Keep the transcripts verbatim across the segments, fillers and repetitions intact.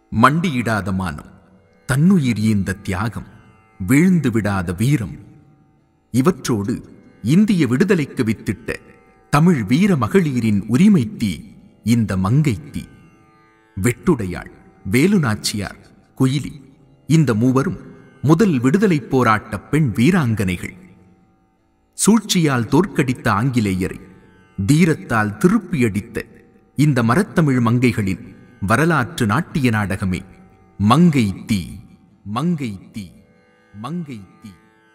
மண்டியிடாத மானம், தன்னுயிர் ஈந்த தியாகம், வீழ்ந்து விடாத வீரம், இவற்றோடு இந்திய விடுதலைக்கு வித்திட்ட தமிழ் வீர மகளிரின் உரிமை தீ இந்த மங்கை தீ. வெட்டுடையாள், வேலுநாச்சியார், குயிலி இந்த மூவரும் முதல் விடுதலை போராட்ட பெண் வீராங்கனைகள். சூழ்ச்சியால் தோற்கடித்த ஆங்கிலேயரை தீரத்தால் திருப்பியடித்த இந்த மரத்தமிழ் மங்கைகளின் வரலாற்று நாட்டிய நாடகமே மங்கை தீ, மங்கை தீ, மங்கை தீ.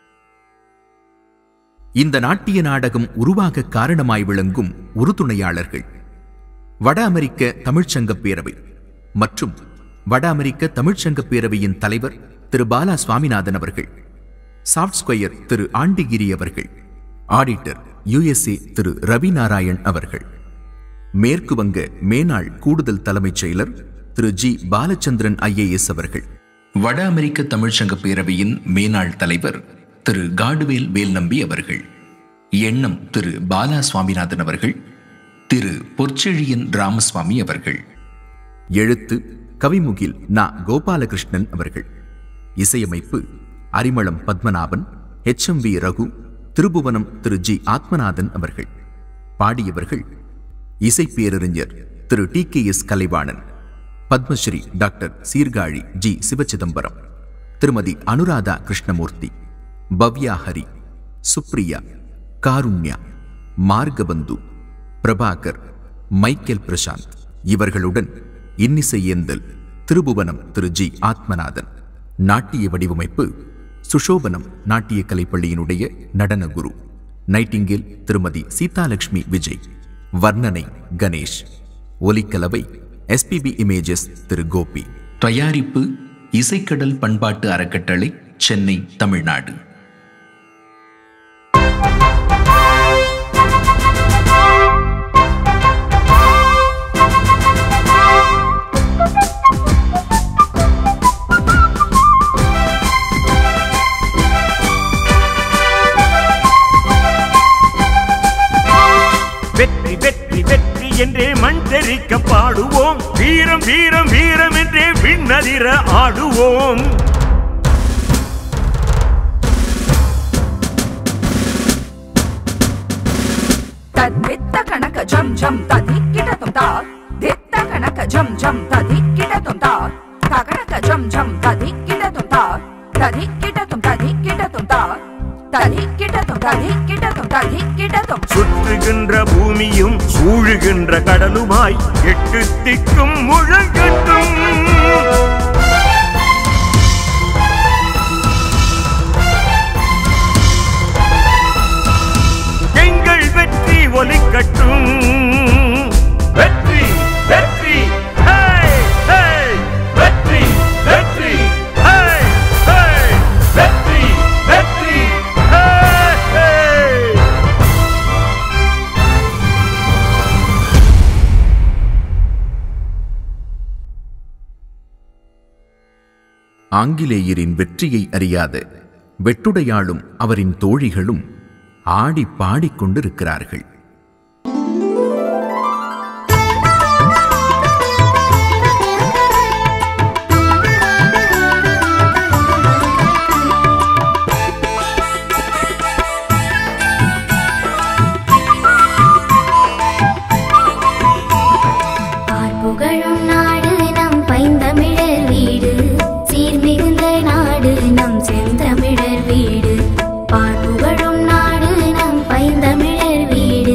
இந்த நாட்டிய நாடகம் உருவாக காரணமாய் விளங்கும் உறுதுணையாளர்கள் வட அமெரிக்க தமிழ்ச்சங்க பேரவை மற்றும் வட அமெரிக்க தமிழ்ச்சங்க பேரவையின் தலைவர் திரு பாலா சுவாமிநாதன் அவர்கள், சாஃப்ட் ஸ்கொயர் திரு ஆண்டிகிரி அவர்கள், ஆடிட்டர் யுஎஸ்ஏ திரு ரவி நாராயண் அவர்கள், மேற்கு வங்க மேனாள் கூடுதல் தலைமைச் செயலர் திரு ஜி பாலச்சந்திரன் ஐஏஎஸ் அவர்கள், வட அமெரிக்க தமிழ்ச்சங்க பேரவையின் மேனாள் தலைவர் திரு காடுவேல் வேல்நம்பி அவர்கள், எண்ணம் திரு பாலா சுவாமிநாதன் அவர்கள், திரு பொற்செழியன் ராமசுவாமி அவர்கள், எழுத்து கவிமுகில் நா கோபாலகிருஷ்ணன் அவர்கள், இசையமைப்பு Arimalam Padmanabhan, H M V Raghu, Thirubuvanam திரு ஜி ஆத்மநாதன் அவர்கள். பாடியவர்கள் இசை பேரறிஞர் திரு T K S Kalaivanan, Padmashri doctor Sirkazhi G Sivachidambaram, திருமதி அனுராதா கிருஷ்ணமூர்த்தி, பவ்யா ஹரி, சுப்ரியா, காருண்யா, மார்கபந்து, பிரபாகர், மைக்கேல் பிரசாந்த். இவர்களுடன் இன்னிசை ஏந்தல் திருபுவனம் திரு ஜி ஆத்மநாதன். நாட்டிய வடிவமைப்பு சுஷோபனம் நாட்டிய கலைப்பள்ளியினுடைய நடன குரு. நைட்டிங்கேல் திருமதி சீதாலட்சுமி விஜய். வர்ணனை கணேஷ். ஒலிக்கலவை எஸ்பிபி இமேஜஸ் திரு கோபி. தயாரிப்பு இசைக்கடல் பண்பாட்டு அறக்கட்டளை, சென்னை, தமிழ்நாடு. வெற்றி வெற்றி வெற்றி என்றே மண் தெரிக்க பாடுவோம், வீரம் வீரம் வீரம் என்றே விண்ணதிர ஆடுவோம். தத்தித்த கணக்க ஜம் ஜம் ததி கிடத்தும் தா, தித்த கணக்க ஜம் ஜம் ததி கிடத்தும் தா, தகணக்க ஜம் ஜம் ததி கிடத்தும் தா, ததி கிடத்தும் ததி கிடத்தும் தா, ததி கிடத்தும் ததி கிடத்தும் ததி கிடத்தும். சுற்றுகின்ற பூமியும் சூழுகின்ற கடலுமாய் எட்டு திக்கும் முழங்கட்டும். எங்கள் வெற்றி ஒலிக்கட்டும். வெற்றி வெற்றி ஹே ஹே, வெற்றி வெற்றி ஹே ஹே, வெற்றி வெற்றி ஹே ஹே. ஆங்கிலேயரின் வெற்றியை அறியாத வெட்டுடையாளும் அவரின் தோழிகளும் ஆடி பாடிக்கொண்டிருக்கிறார்கள். செந்தமிழர் வீடு, பாடுபடும் நாடு நம் பைந்தமிழர் வீடு.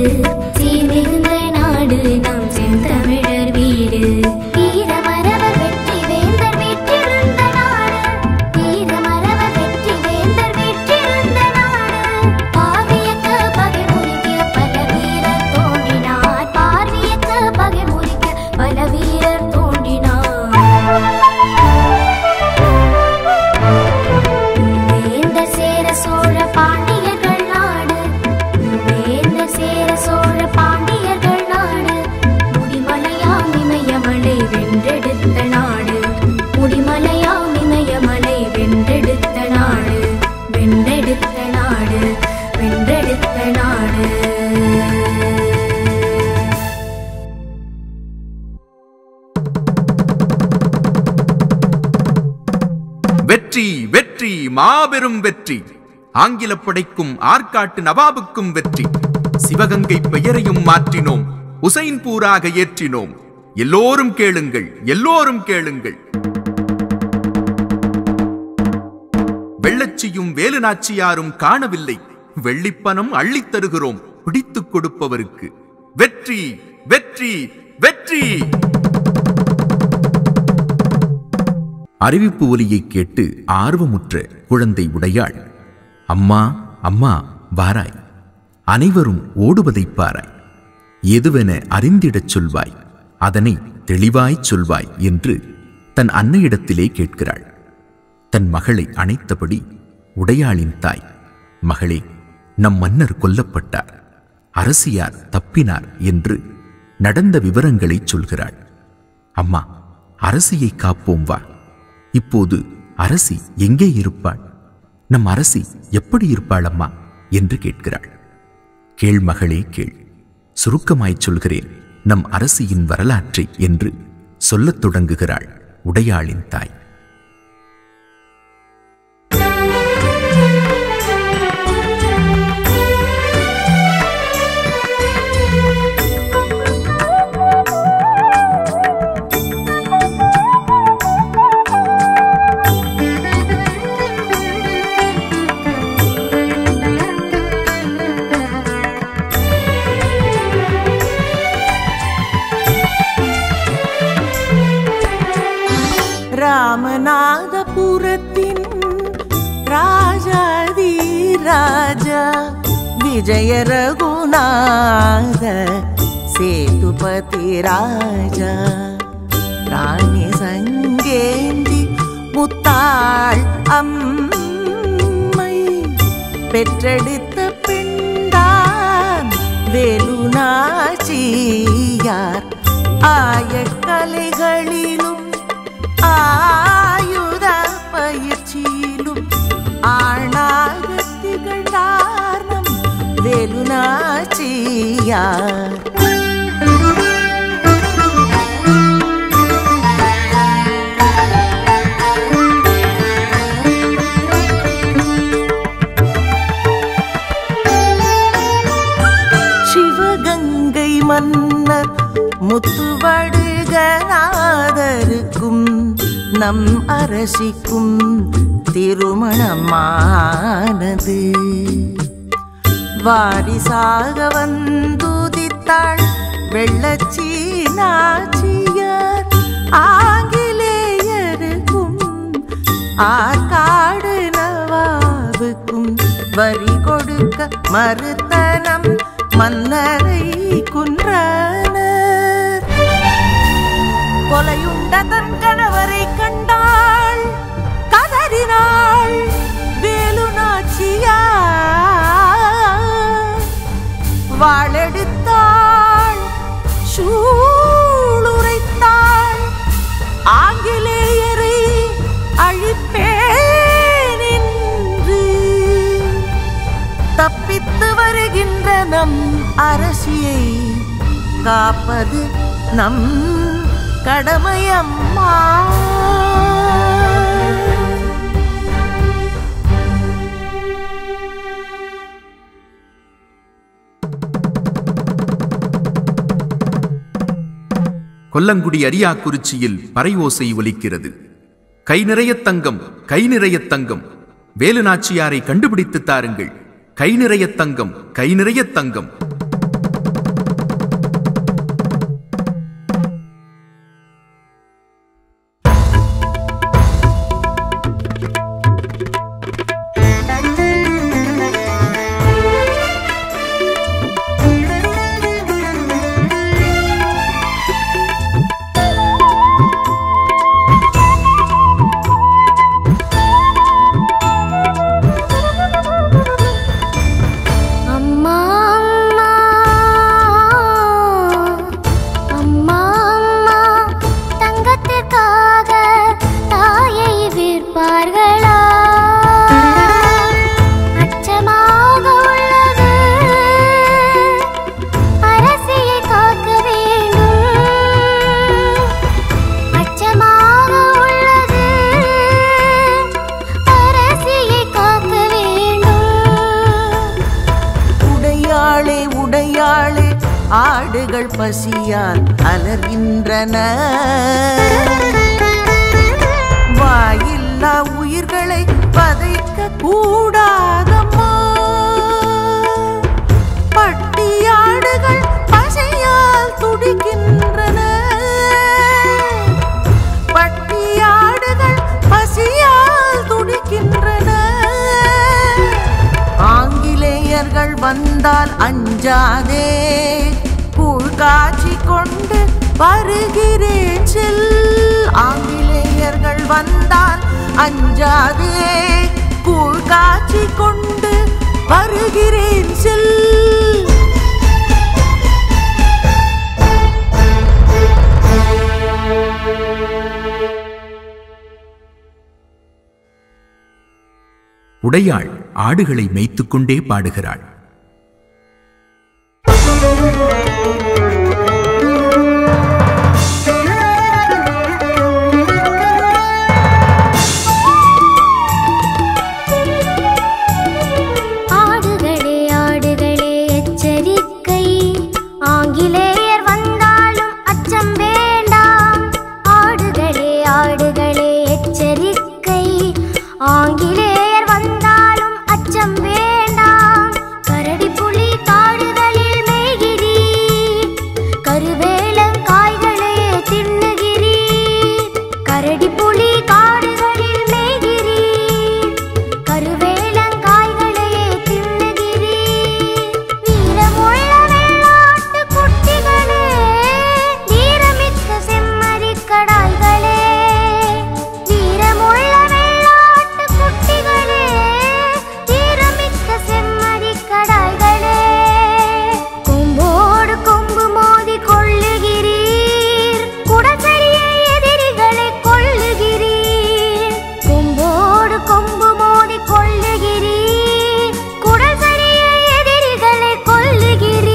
வெற்றி, மாபெரும் வெற்றி. ஆங்கில படைக்கும் ஆற்காட்டு நவாபுக்கும் வெற்றி. சிவகங்கை பெயரையும் மாற்றினோம், உசைன்பூராக ஏற்றினோம். எல்லோரும் கேளுங்கள், எல்லோரும் கேளுங்கள். வெள்ளச்சியும் வேலுநாச்சியாரும் காணவில்லை, வெள்ளிப்பணம் அள்ளித் தருகிறோம் பிடித்துக் கொடுப்பவருக்கு. வெற்றி, வெற்றி, வெற்றி. அறிவிப்பு ஒலியை கேட்டு ஆர்வமுற்ற குழந்தை உடையாள், அம்மா அம்மா வாராய், அனைவரும் ஓடுவதை பாராய், எதுவென அறிந்திடச் சொல்வாய், அதனை தெளிவாய்ச் சொல்வாய் என்று தன் அன்னையிடத்திலே கேட்கிறாள். தன் மகளை அணைத்தபடி உடையாளின் தாய், மகளே, நம் மன்னர் கொல்லப்பட்டார், அரசியார் தப்பினார் என்று நடந்த விவரங்களை சொல்கிறாள். அம்மா, அரசியை காப்போம் வா. இப்போது அரசி எங்கே இருப்பாள்? நம் அரசி எப்படி இருப்பாள் அம்மா என்று கேட்கிறாள். கேள் மகளே கேள், சுருக்கமாய்ச் சொல்கிறேன் நம் அரசியின் வரலாற்றை என்று சொல்லத் தொடங்குகிறாள் உடையாளின் தாய். ராமநாதபுரத்தின் ராஜாதி ராஜா விஜய ரகுநாத சேதுபதி ராஜா ராணி சங்கேந்தி முத்தாள் அம்மை பெற்றெடுத்த பெண்டான் வேலுநாச்சியார் ஆயக்கலைகளிலும் ஆயுத பயிற்சியிலும் ஆணாக திகழ்ந்தார் நம் வேலுநாச்சியார். சிவகங்கை மன்னர் முத்துவடுகநாதருக்கும் நம் அரசிக்கும் திருமணமானது. வாரிசாக வந்துதித்தாள் வெள்ளச்சி நாச்சியார் ஆங்கிலேயருக்கும் ஆற்காடு நவாபுக்கும் வரி கொடுக்க மறுத்தனம் மன்னரை குன்றனர். கொலையுண்ட தன் கணவரை கண்டாள், கதறினாள் வேலுநாச்சியார். வாளெடுத்தாள், சூளுரைத்தாள், ஆங்கிலேயரை அழிப்பேன் என்று. தப்பித்து வருகின்ற நம் அரசியை காப்பது நம் கடமையம்மா. கொல்லங்குடி அரியாக்குறிச்சியில் பறையோசை ஒலிக்கிறது. கை நிறைய தங்கம், கை நிறைய தங்கம், வேலுநாச்சியாரை கண்டுபிடித்து தாருங்கள். கை நிறைய தங்கம், கை நிறைய தங்கம். அம்மா ஆடுகள் பசியால் அலர்கின்றன. வாயில்லா உயிர்களை பதைக்க கூடாதம்மா. பட்டியாடுகள் பசியால் துடிக்கின்றன. பட்டியாடுகள் பசியால் துடிக்கின்றன. ஆங்கிலேயர்கள் வந்தால் அஞ்சாதே, கூழ் காய்ச்சி கொண்டு வருகிறேன் செல். ஆங்கிலேயர்கள் வந்தால் அஞ்சாதே, கூழ் காய்ச்சி கொண்டு வருகிறேன் செல். உடையாள் ஆடுகளை மேய்த்துக் கொண்டே பாடுகிறாள். ஆடுகளே ஆடுகளே எச்சரிக்கை, ஆங்கிலேயர் வந்தாலும் அச்சம் வேண்டாம். ஆடுகளே ஆடுகளே எச்சரிக்கை, ஆங்கிலேயர் வந்தாலும் அச்சம் வேண்டாம். கரடி புலி காடுகளில் மேய்கிறீர், கருவேலம் காய்களே தின்னுகிறீர். கரடி புலி காடுகளில் மேய்கிறீர், கருவேலம் காய்களே தின்னுகிறீர். வீரமுள்ள வெள்ளாட்டு குட்டிகளே, வீரமிக்க செம்மறி கடாய்களே. வீரமுள்ள வெள்ளாட்டு குட்டிகளே, வீரமிக்க செம்மறி கடாய்களே. கொம்போடு கொம்பு மோதி கொள்ளுகிறீர், குடச்சரிய எதிரிகளை கொள்ளுகிறீர். கொம்போடு கொம்பு மோதி கொள்ளுகிறீர், குடச்சரிய எதிரிகளை கொள்ளுகிறீர்.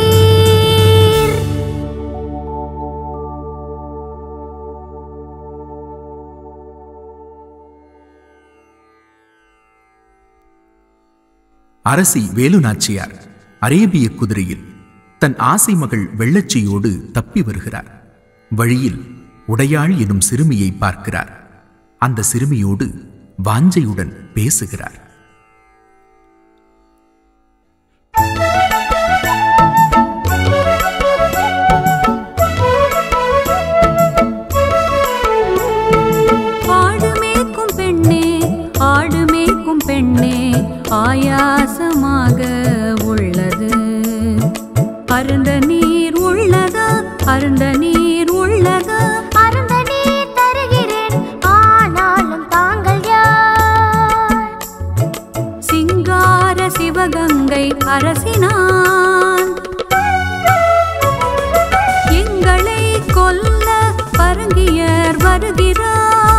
அரசி வேலுநாச்சியார் அரேபிய குதிரையில் தன் ஆசை மகள் வெள்ளச்சியோடு தப்பி வருகிறார். வழியில் உடையாள் எனும் சிறுமியை பார்க்கிறார். அந்த சிறுமியோடு வாஞ்சையுடன் பேசுகிறார். ஆடு மேய்க்கும் பெண்ணே, ஆடு மேய்க்கும் பெண்ணே, ஆயாசமாக உள்ளது. அருந்த நீர் உள்ளதா, அருந்த நீர் உள்ளதா. அருந்த நீர் தருகிறேன், ஆனாலும் தாங்கள் யார்? சிங்கார சிவகங்கை அரசினான், எங்களை கொல்ல பரங்கியர் வருகிறார்.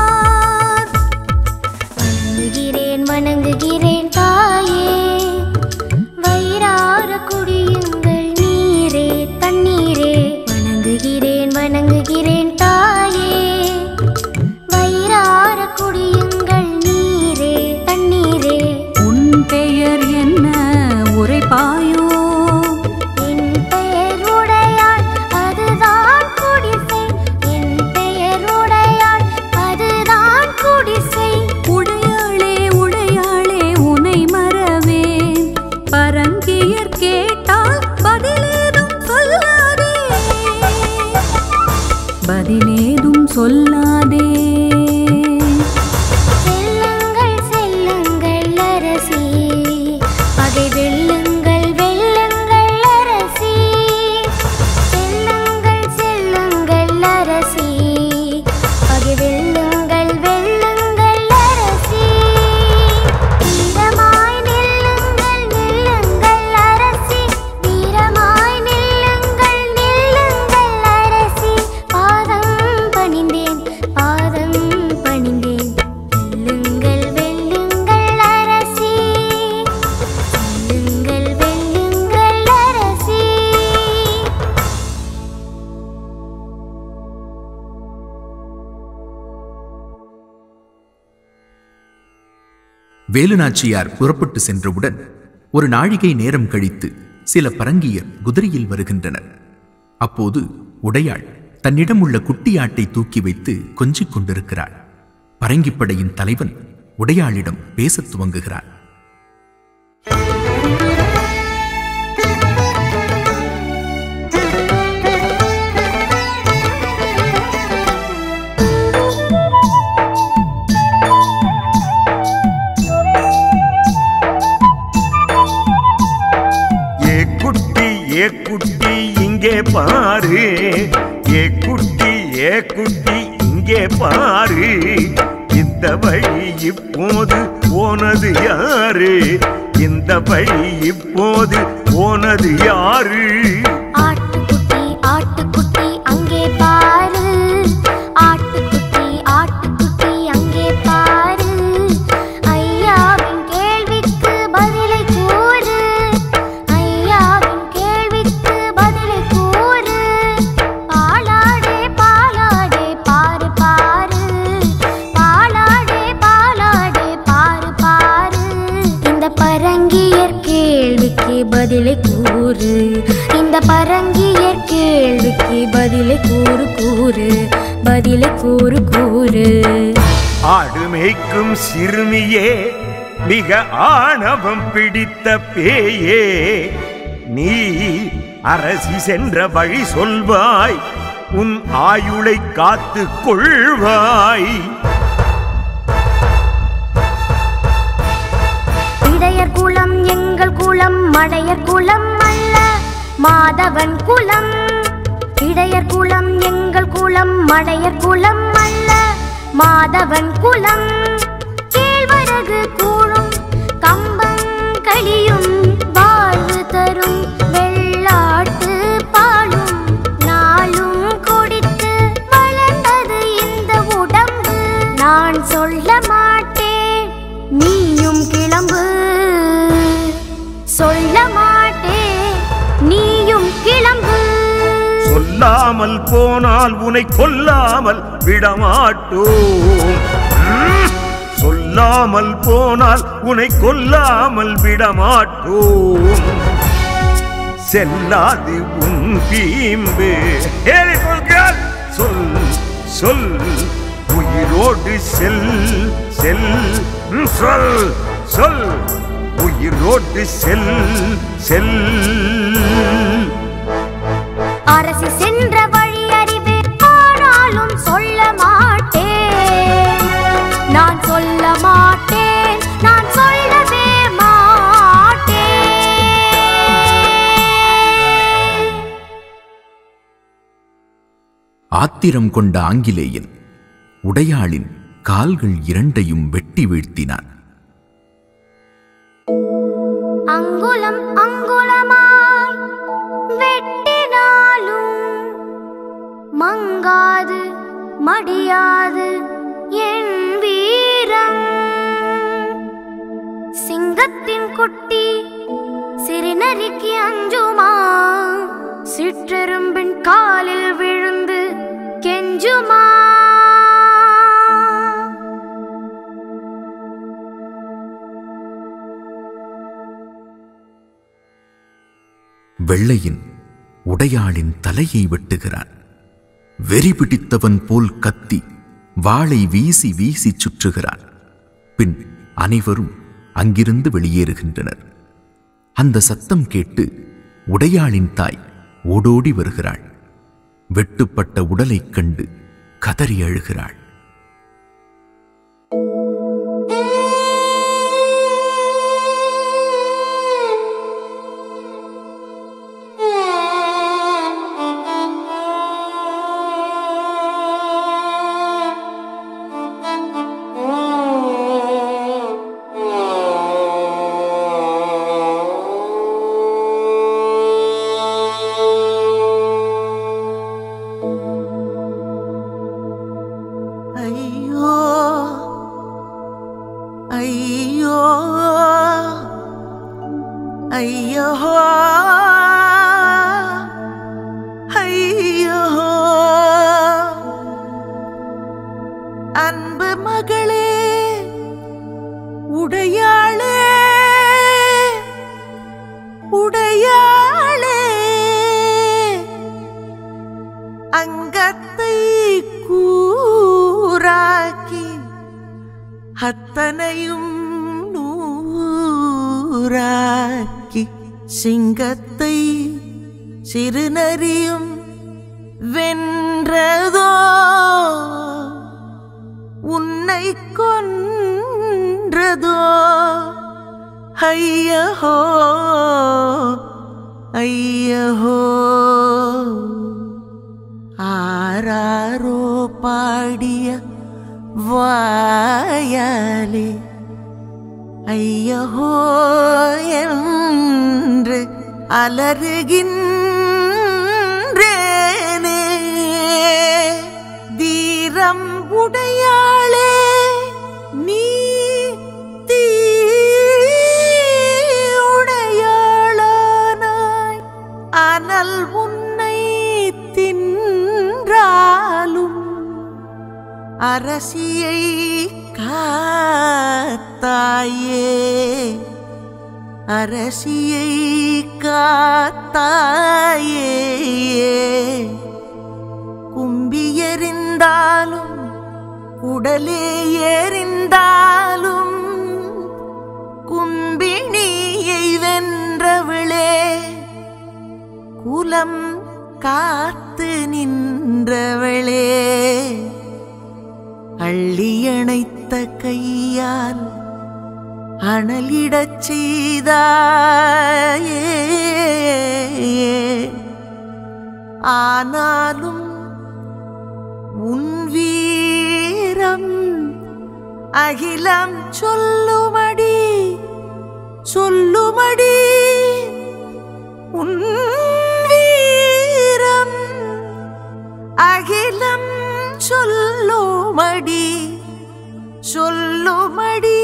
வணங்குகிறேன் வணங்குகிறேன் தாயே, வயிறார குடியுங்கள் நீரே தண்ணீரே. வணங்குகிறேன் வணங்குகிறேன் தாயே, வயிறார குடியுங்கள் நீரே தண்ணீரே. உன் பெயர் என்ன உரைப்பாயோ? என் பெயர் உடையாள், அதுதான் குடிசை. என் பெயர் உடையாள், அதுதான் குடிசை. உடையாளே உடையாளே உனை மறவேன், பரங்கியர் கேட்டால் பதிலேதும் சொல்லாதே, பதிலேதும் சொல்லாதே. செல்லுங்கள் செல்லுங்கள் அரசி, பகை வெல்லுங்கள் வெல்லுங்கள் அரசி. செல்லுங்கள் செல்லுங்கள் அரசி, பகை வெல்லுங்கள் வெல்லுங்கள் அரசி. வீரமாய் நில்லுங்கள் நில்லுங்கள் அரசி, வீரமாய் நில்லுங்கள் நில்லுங்கள் அரசி. பாதம் பணிந்தேன் பாதம் பணிந்தேன், வெல்லுங்கள் வெல்லுங்கள் அரசி, வெல்லுங்கள் வெல்லுங்கள் அரசி. வேலுநாச்சியார் புறப்பட்டு சென்றவுடன் ஒரு நாழிகை நேரம் கழித்து சில பரங்கியர் குதிரையில் வருகின்றனர். அப்போது உடையாள் தன்னிடம் உள்ள குட்டியாட்டை தூக்கி வைத்து கொஞ்சிக் கொண்டிருக்கிறாள். பரங்கிப்படையின் தலைவன் உடையாளிடம் பேசத் துவங்குகிறான். ஏ குட்டி ஏ குட்டி இங்கே பாரு, ஏ குட்டி ஏ குட்டி இங்கே பாரு, இந்த வழி இப்போது போனது யாரு, இந்த வழி இப்போது போனது யாரு? ஆட்டுக்குட்டி ஆட்டுக்குட்டி அங்கே பாரு, ஆட்டுக்குட்டி ஆட்டுக்குட்டி அங்கே பாரு, ஐயாவின் கேள்விக்கு பதிலை கூறு, ஐயாவின் கேள்விக்கு பதிலை கூறு, பாலாடே பாலாடே பாரு பாரு, பாலாடே பாலாடே பாரு பாரு, இந்த பரங்கியர் கேள்விக்கு பதிலை கூறு, இந்த பரங்கியர் கேள்விக்கு பதிலை கூறு கூறு, பதிலை கூறு கூறு. ஆடு மேய்க்கும் சிறுமியே, மிக ஆணவம் பிடித்த பேயே, நீ அரசி சென்ற வழி சொல்வாய், உன் ஆயுளை காத்து கொள்வாய். இடையர் குலம் எங்கள் குலம், மடையர் குலம் அல்ல மாதவன் குலம், இடையர் குலம் எங்கள் குலம், மடையர் குலம் அல்ல மாதவன் குலம், கேழ்வரகு கூழும் கம்பம் களியும் வாழ்வு தரும் வெள்ளாட்டு பாலும் நாளும் குடித்து வளர்ந்தது இந்த உடம்பு, நான் சொல்ல மாட்டேன் நீயும் கிளம்பு, சொல்ல மாட்டேன் நீயும் கிளம்பு. சொல்லாமல் போனால் உன்னை கொல்லாமல் விடமாட்டோம், சொல்லாமல் போனால் உன்னை கொல்லாமல் விடமாட்டோம், செல்லாது உன் பீம்பு. சொல் சொல் உயிரோடு செல் செல், சொல் சொல் உயிரோடு செல் செல். அரசி சென்ற வழி அறிவே, ஆனாலும் சொல்ல மாட்டேன், நான் சொல்ல மாட்டேன், நான் சொல்லவே மாட்டேன். ஆத்திரம் கொண்ட ஆங்கிலேயன் உடையாளின் கால்கள் இரண்டையும் வெட்டி வீழ்த்தினான். அங்குலம் அங்குலமாய் வெட்டினாலும் மங்காது மடியாது என் வீரம், சிங்கத்தின் குட்டி சிறுநரிக்கு அஞ்சுமா, சிற்றெரும்பின் காலில் விழுந்து கெஞ்சுமா. வெள்ளையின் உடையாளின் தலையை வெட்டுகிறான். வெறி பிடித்தவன் போல் கத்தி வாளை வீசி வீசி சுற்றுகிறான். பின் அனைவரும் அங்கிருந்து வெளியேறுகின்றனர். அந்த சத்தம் கேட்டு உடையாளின் தாய் ஓடோடி வருகிறாள். வெட்டுப்பட்ட உடலைக் கண்டு கதறி அழுகிறாள். ஐயோ ஐயோ அன்பு மகளே உடையாளே உடையாளே அங்கத்தை கூராக்கி அத்தனையும் நூறாக்கி சிங்கத்தை சிறுநரியும் வென்றதோ உன்னை கொன்றதோ ஐயஹோ ஐயஹோ ஆராரோ பாடிய வாயாலே ஐயஹோ என்று அலறுகின்றேனே தீரம் உடையாளே நீ தீயுடையாளானாய் அனல் உன்னை தின்றாலும் அரசியை காத்தாயே அரசியை காத்தாயே கும்பியறிந்தாலும் உடலே எறிந்தாலும் கும்பினியை வென்றவளே குலம் காத்து நின்றவளே அள்ளியணைத்த கையால் அனலிடச் செய்தாயே ஆனாலும் உன் வீரம் அகிலம் சொல்லுமடி சொல்லுமடி உன் வீரம் அகிலம் சொல்லுமடி சொல்லுமடி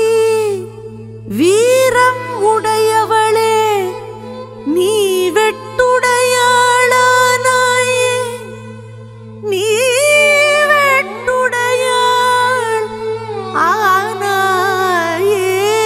வீரம் உடையவளே நீ வெட்டுடையாளானாயே நீ வெட்டுடையாள் ஆனாயே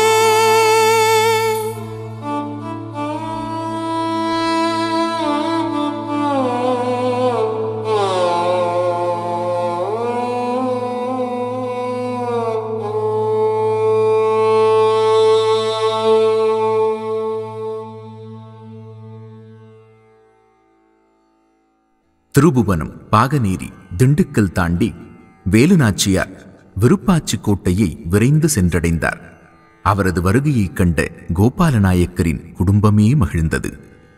திருபுவனம், பாகநேரி, திண்டுக்கல் தாண்டி வேலுநாச்சியார் விருப்பாச்சி கோட்டையை விரைந்து சென்றடைந்தார். அவரது வருகையைக் கண்ட கோபாலநாயக்கரின் குடும்பமே மகிழ்ந்தது.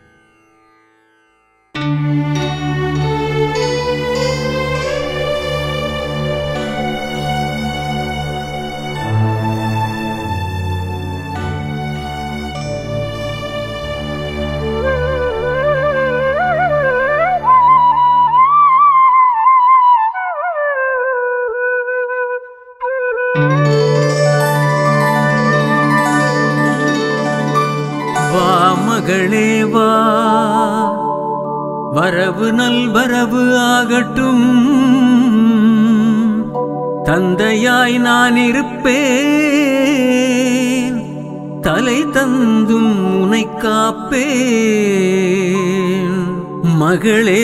மகளே வா, வரவு நல்வரவு ஆகட்டும், தந்தையாய் நான் இருப்பேன், தலை தந்தும் உனை காப்பேன். மகளே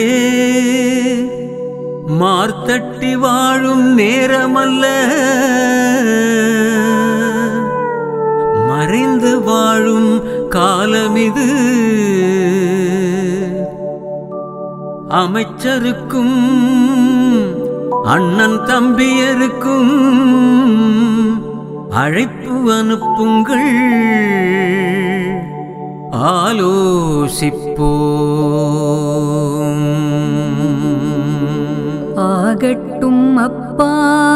மார்த்தட்டி வாழும் நேரமல்ல, மறைந்து வாழும் காலமிது. அமைச்சருக்கும் அண்ணன் தம்பியருக்கும் அழைப்பு அனுப்புங்கள், ஆலோசிப்போம். ஆகட்டும் அப்பா.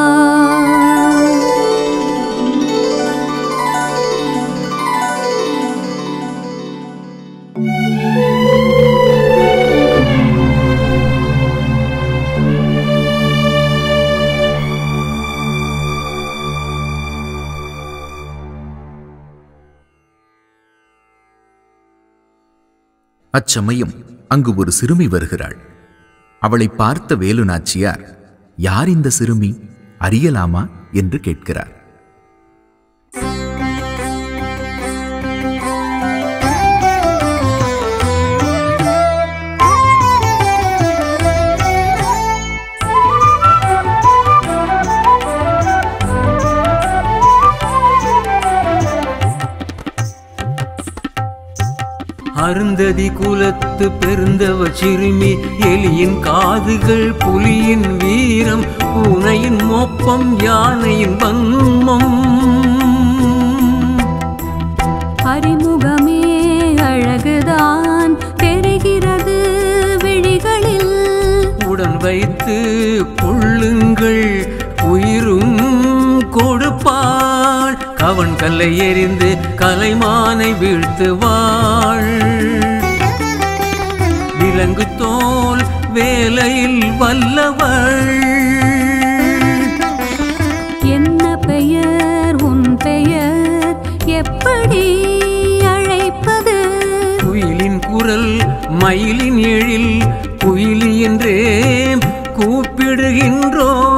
அச்சமயம் அங்கு ஒரு சிறுமி வருகிறாள். அவளை பார்த்த வேலுநாச்சியார், யார் இந்த சிறுமி, அறியலாமா என்று கேட்கிறார். அருந்ததி குலத்து பெருந்தவ சிறுமி எலியின் காதுகள் புலியின் வீரம் பூனையின் மோப்பம் யானையின் வன்மம் அறிமுகமே அழகுதான் தெரிகிறது விழிகளில் உடன் வைத்து கொள்ளுங்கள் உயிரும் கொடுப்பாள் கவன் கல்லை எறிந்து கலைமானை வீழ்த்துவாள் விலங்கு தோல் வேலையில் வல்லவள் என்ன பெயர் உன் பெயர் எப்படி அழைப்பது குயிலின் குரல் மயிலின் எழில் குயிலி என்றே கூப்பிடுகின்றோம்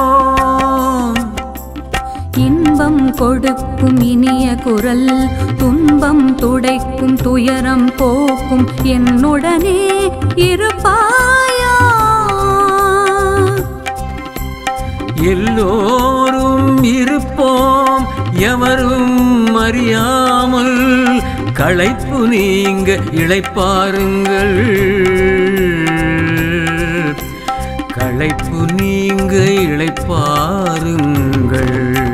இன்பம் கொடுக்கும் இனிய குரல் துன்பம் துடைக்கும் துயரம் போக்கும் என்னுடனே இருப்பாயா எல்லோரும் இருப்போம் எவரும் அறியாமல் களைப்பு நீங்க இளைப்பாருங்கள் களைப்பு நீங்க இளைப்பாருங்கள்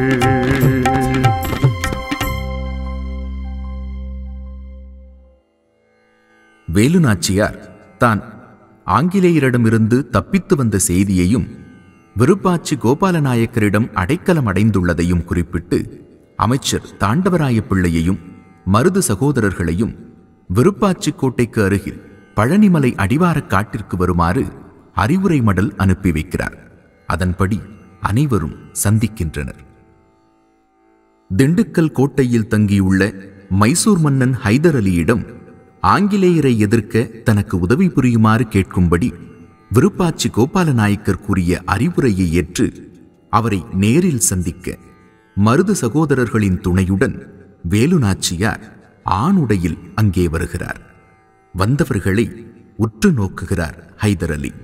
வேலுநாச்சியார் தான் ஆங்கிலேயரிடமிருந்து தப்பித்து வந்த செய்தியையும் விருப்பாச்சி கோபாலநாயக்கரிடம் அடைக்கலம் அடைந்துள்ளதையும் குறிப்பிட்டு அமைச்சர் தாண்டவராய பிள்ளையையும் மருது சகோதரர்களையும் விருப்பாச்சி கோட்டைக்கு அருகில் பழனிமலை அடிவாரக் காட்டிற்கு வருமாறு அறிவுரை மடல் அனுப்பி வைக்கிறார். அதன்படி அனைவரும் சந்திக்கின்றனர். திண்டுக்கல் கோட்டையில் தங்கியுள்ள மைசூர் மன்னன் ஹைதர் அலியிடம் ஆங்கிலேயரை எதிர்க்க தனக்கு உதவி புரியுமாறு கேட்கும்படி விருப்பாச்சி கோபாலநாயக்கர் கூறிய அறிவுரையை ஏற்று அவரை நேரில் சந்திக்க மருது சகோதரர்களின் துணையுடன் வேலுநாச்சியார் ஆணுடையில் அங்கே வருகிறார். வந்தவர்களை உற்று நோக்குகிறார் ஹைதர் அலி.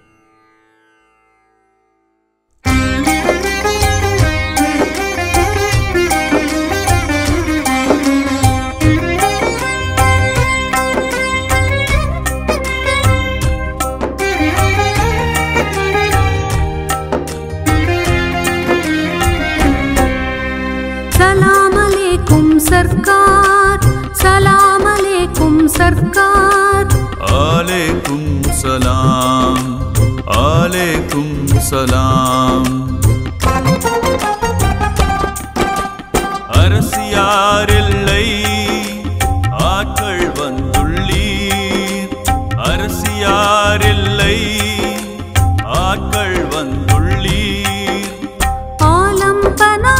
सरकार सलाम अलैकुम सरकार अलैकुम सलाम अलैकुम सलाम அரசியாரில்லை ஆட்கள் வந்துள்ளீர் அரசியாரில்லை ஆட்கள் வந்துள்ளீர் ஆலம் பனா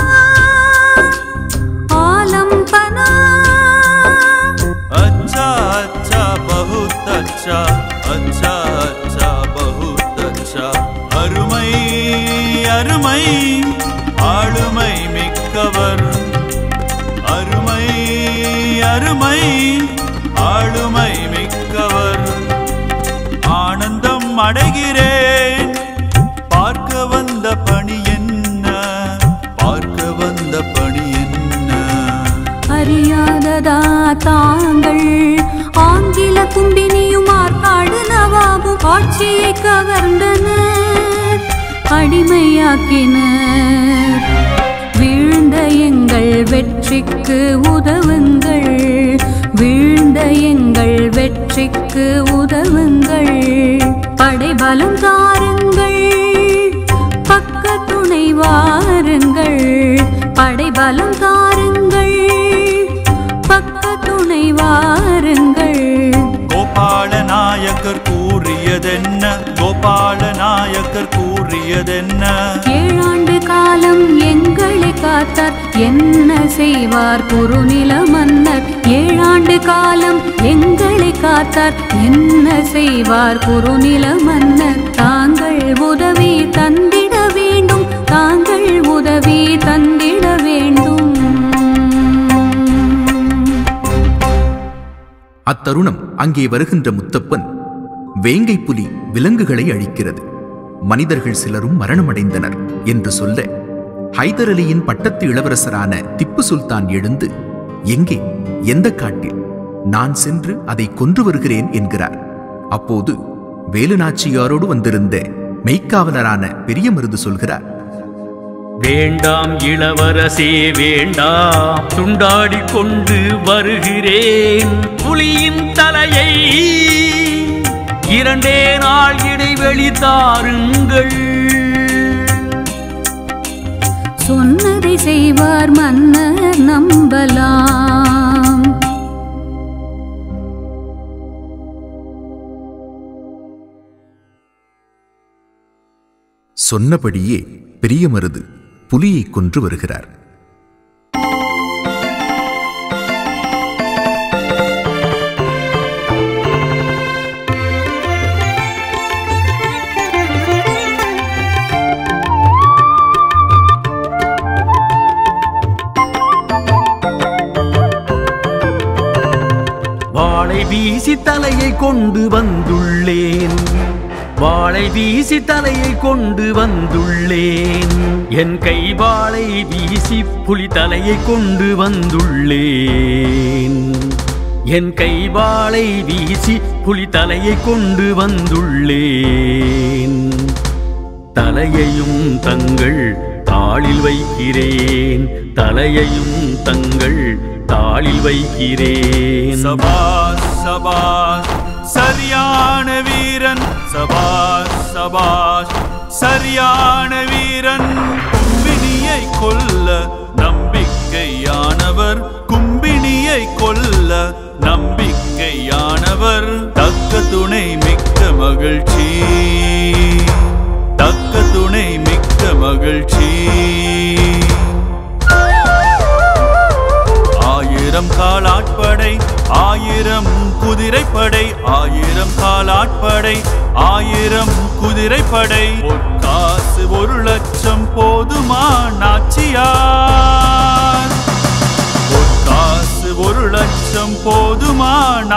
अच्छा अच्छा बहुत अच्छा अच्छा अच्छा बहुत अच्छा அருமை அருமை ஆளுமை மிக்கவர் அருமை அருமை ஆளுமை மிக்கவர் ஆனந்தம் அடைகிறேன் பார்க்க வந்த பணி என்ன பார்க்க வந்த பணி என்ன அறியாததா தாங்கள் ஆங்கில கும்பினியும் ஆற்காடு நவாபும் ஆட்சியை கவர்ந்தனர் அடிமையாக்கினர் வீழ்ந்த எங்கள் வெற்றிக்கு உதவுங்கள் வீழ்ந்த எங்கள் வெற்றிக்கு உதவுங்கள் படைபலம் தாருங்கள் பக்க துணை வாருங்கள் படைபலம் தாருங்கள் பக்க துணை வாருங்கள் கோபாலநாயக்கர் கூறியதென்ன கோபாலநாயக்கர் கூறியதென்ன ஏழாண்டு காலம் எங்களை காத்தார் என்ன செய்வார் குறுநில மன்னர் ஏழாண்டு காலம் எங்களை காத்தார் என்ன செய்வார் குறுநில மன்னர் தாங்கள் உதவி தந்திட வேண்டும் தாங்கள் உதவி தந்திட வேண்டும். அத்தருணம் அங்கே வருகின்ற முத்தப்பன் வேங்கை புலி விலங்குகளை அழிக்கிறது, மனிதர்கள் சிலரும் மரணமடைந்தனர் என்று சொல்ல ஹைதர் அலியின் பட்டத்து இளவரசரான திப்பு சுல்தான் எழுந்து, எங்கே எந்த காட்டில் நான் சென்று அதை கொன்று வருகிறேன் என்கிறார். அப்போது வேலுநாச்சியாரோடு வந்திருந்த மெய்க்காவலரான பெரிய மருது சொல்கிறார், வேண்டாம் இளவரசே வேண்டாம், துண்டாடி கொண்டு வருகிறேன் புலியின் தலையை, இரண்டே நாள் இடைவெளி தாருங்கள். சொன்னதை செய்வார் மன்னர் நம்பலாம். சொன்னபடியே பெரிய மருது புலியை கொன்று வருகிறார். வாளை வீசி தலையை கொண்டு வந்துள்ளேன், வாளை வீசி தலையை கொண்டு வந்துள்ளேன், என் கை வாளை வீசி புலி தலையை கொண்டு வந்துள்ளேன், என் கை வாளை வீசி புலி தலையை கொண்டு வந்துள்ளேன். தலையையும் தங்கள் தாளில் வைக்கிறேன், தலையையும் தங்கள் தாளில் வைக்கிறேன். சபாஷ் சபாஷ் சரியான வீரன், சபாஷ் சபாஷ் சரியான வீரன், கும்பினியை கொல்ல நம்பிக்கையானவர், கும்பினியை கொல்ல நம்பிக்கையானவர், தக்க துணை மிக்க மகிழ்ச்சி, தக்க துணை மிக்க மகிழ்ச்சி. ஆயிரம் காலாட்படை, ஆயிரம் குதிரைப்படை, ஆயிரம் காலாட்படை, ஆயிரம் குதிரைப்படை, பொற்காசு ஒரு லட்சம் போதுமா நாச்சியார், பொற்காசு ஒரு லட்சம் போதுமா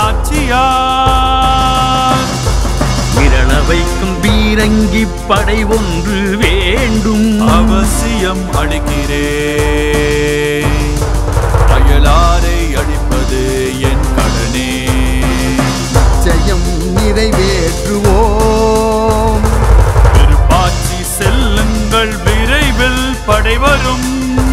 நாச்சியார். விரள வைக்கும் பீரங்கி படை ஒன்று வேண்டும், அவசியம் அளிக்கிறேன், அயலாரை அழிப்பது என் கடனே, ஜெயம் நிறைவேற்றுவோம். திருப்பாச்சி செல்லுங்கள், விரைவில் படை வரும்.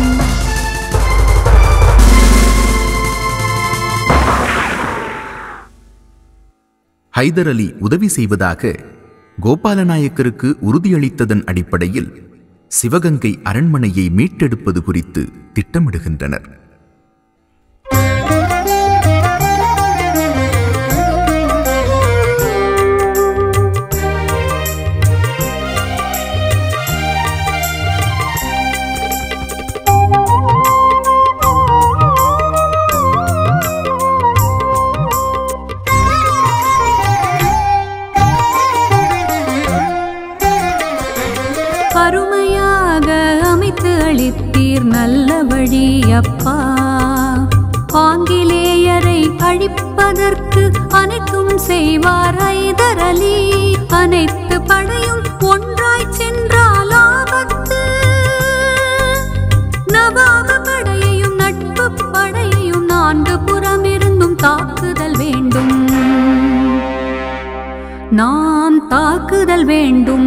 ஹைதர் அலி உதவி செய்வதாக கோபாலநாயக்கருக்கு உறுதியளித்ததன் அடிப்படையில் சிவகங்கை அரண்மனையை மீட்டெடுப்பது குறித்து திட்டமிடுகின்றனர். அருமையாக அமைத்து அளித்தீர் நல்ல வழி அப்பா, ஆங்கிலேயரை அழிப்பதற்கு அனைத்தும் செய்வார் ஹைதர் அலி, அனைத்து படையும் ஒன்றாய் சென்றால் ஆபத்து, நவாப படையையும் நட்பு படையையும் நான்கு புறமிருந்தும் தாக்குதல் வேண்டும், நாம் தாக்குதல் வேண்டும்.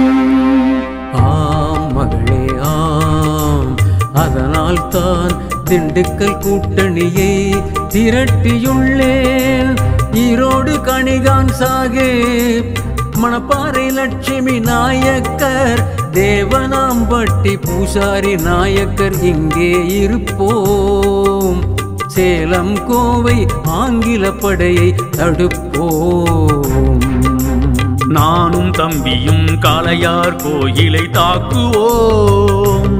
ஆம் மகளே ஆம், அதனால் தான் திண்டுக்கல் கூட்டணியை திரட்டியுள்ளேன். ஈரோடு கணிகான் சாஹேப், மணப்பாறை லட்சுமி நாயக்கர், தேவனாம்பட்டி பூசாரி நாயக்கர் இங்கே இருப்போம். சேலம் கோவை ஆங்கில படையை தடுப்போம். நானும் தம்பியும் காளையார் கோயிலை தாக்குவோம்.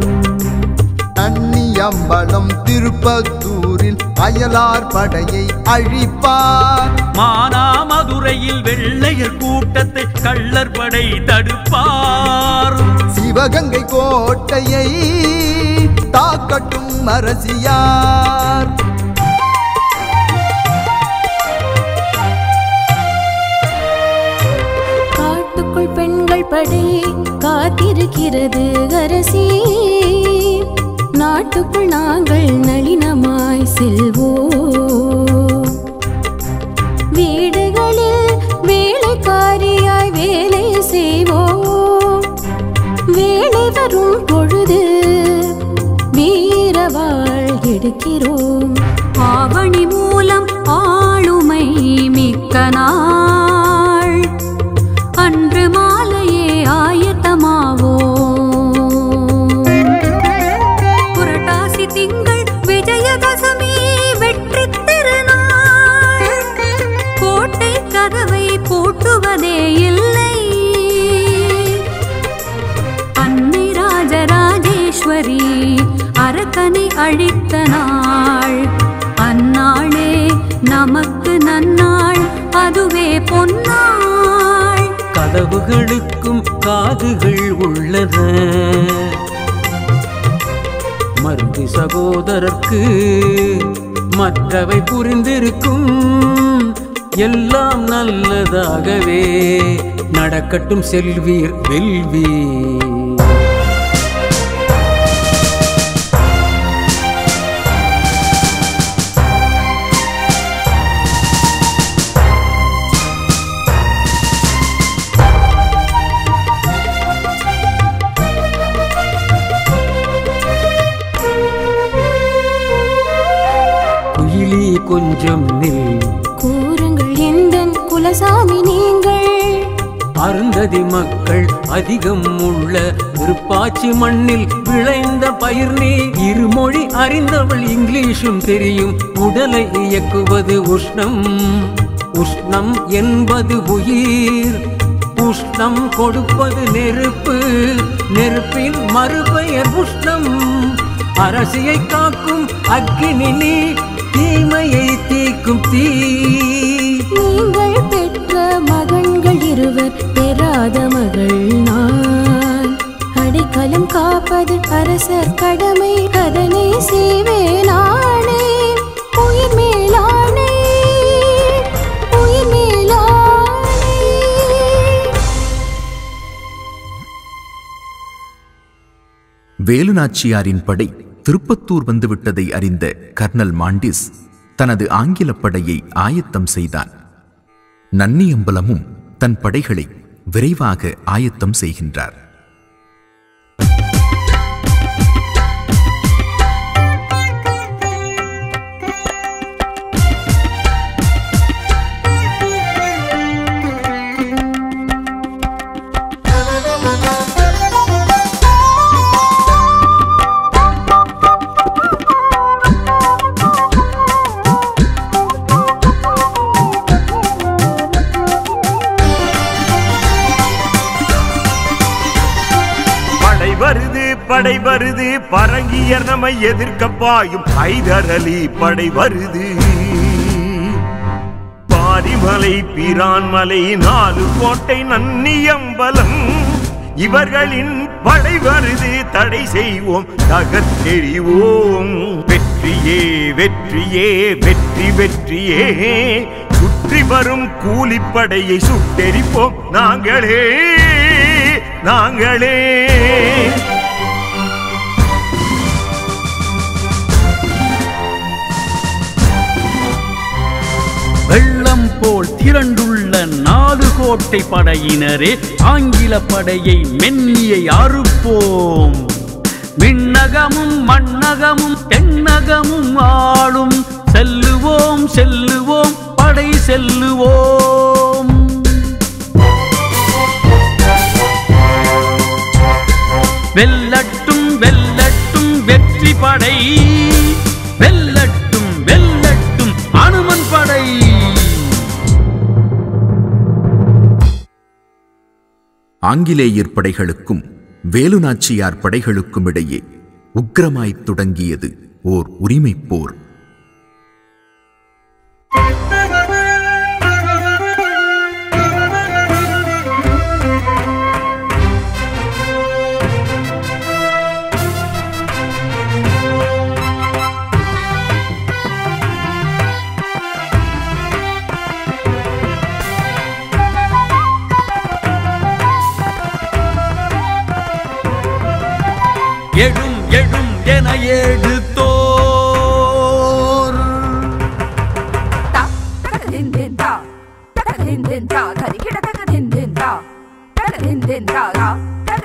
அம்பலம் திருப்பத்தூரில் அயலார் படையை அழிப்பார். மானாமதுரையில் வெள்ளையர் கூட்டத்தை கள்ளர் படை தடுப்பார். சிவகங்கை கோட்டையை தாக்கட்டும் அரசியார். காட்டுக்குள் பெண்கள் படை காத்திருக்கிறது அரசி, நாட்டுக்குள் நாங்கள் நளினமாய் செல்வோம். வரும் பொழுது வீரவாள் எடுக்கிறோம். ஆவணி மூலம் ஆளுமை மிக்க நாள் அன்று மாலையே ஆயத்தமாவோம். புரட்டாசி திங்கள் விஜயதசமி வெற்றி திருநாள் கோட்டை கதவை பூட்டுவதே இல்லை. அன்னை ராஜராஜேஸ்வரி அரக்கனை அழித்த நாள் அந்நாளே நமக்கு நன்னாள் அதுவே பொன்னாள். கதவுகளுக்கும் காதுகள் உள்ளது மருந்து சகோதரர்க்கு மற்றவை புரிந்திருக்கும். எல்லாம் நல்லதாகவே நடக்கட்டும் செல்வீர் வெல்வீர். கொஞ்சம் நில் கூறுங்கள் எந்தன் குலசாமி நீங்கள். அருந்ததி மக்கள் அதிகம் உள்ள விருப்பாச்சி மண்ணில் விளைந்த பயிர் நீ. இருமொழி அறிந்தவள் இங்கிலீஷும் தெரியும். உடலை இயக்குவது உஷ்ணம், உஷ்ணம் என்பது உயிர். உஷ்ணம் கொடுப்பது நெருப்பு, நெருப்பின் மறுபெயர் உஷ்ணம். அரசியை காக்கும் அக்கினி நீ, தீமையை தீக்கும் தீ. நீங்கள் பெற்ற மகன்கள் இருவர், பெறாத மகள் நான். அடைக்கலம் காப்பது அரசர் கடமை, அதனை செய்வேனானே. உயிர் மேலானே, உயிர் மேலானே. வேலுநாச்சியாரின் படை திருப்பத்தூர் வந்துவிட்டதை அறிந்த கர்னல் மாண்டிஸ் தனது ஆங்கில படையை ஆயத்தம் செய்தான். நன்னியம்பலமும் தன் படைகளை விரைவாக ஆயத்தம் செய்கின்றார். படை வருது, பரங்கியர் நம்மை எதிர்க்க பாயும் ஹைதர் அலி படை வருது. பாரிமலை பீரான்மலை நாலு கோட்டை நன்னியம்பலம் இவர்களின் படை வருது. தடை செய்வோம் தகர்த்தெறிவோம். வெற்றியே வெற்றியே வெற்றி வெற்றியே. சுற்றி வரும் கூலிப்படையை சுட்டெரிப்போம் நாங்களே நாங்களே. வெள்ளம் போல் திரண்டுள்ள நாலு கோட்டை படையினரே, ஆங்கில படையை மென்னியை அறுப்போம். விண்ணகமும் மண்ணகமும் தென்னகமும் ஆளும். செல்லுவோம் செல்லுவோம் படை செல்லுவோம். வெல்லட்டும் வெல்லட்டும் வெற்றி படை. வெல்லட்டும் வெல்லட்டும் அனுமன் படை. ஆங்கிலேயர் படைகளுக்கும் வேலுநாச்சியார் படைகளுக்கும் இடையே உக்கிரமாய்த் தொடங்கியது ஓர் உரிமைப் போர். எழும் எழும் என எடுத்தோர்